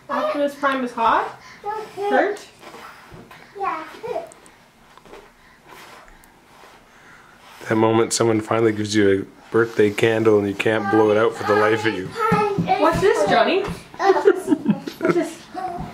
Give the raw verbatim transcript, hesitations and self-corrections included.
Optimus Prime is hot? Hurt? Yeah. That moment someone finally gives you a birthday candle and you can't blow it out for the life of you. What's this, Johnny? What's this? What's this?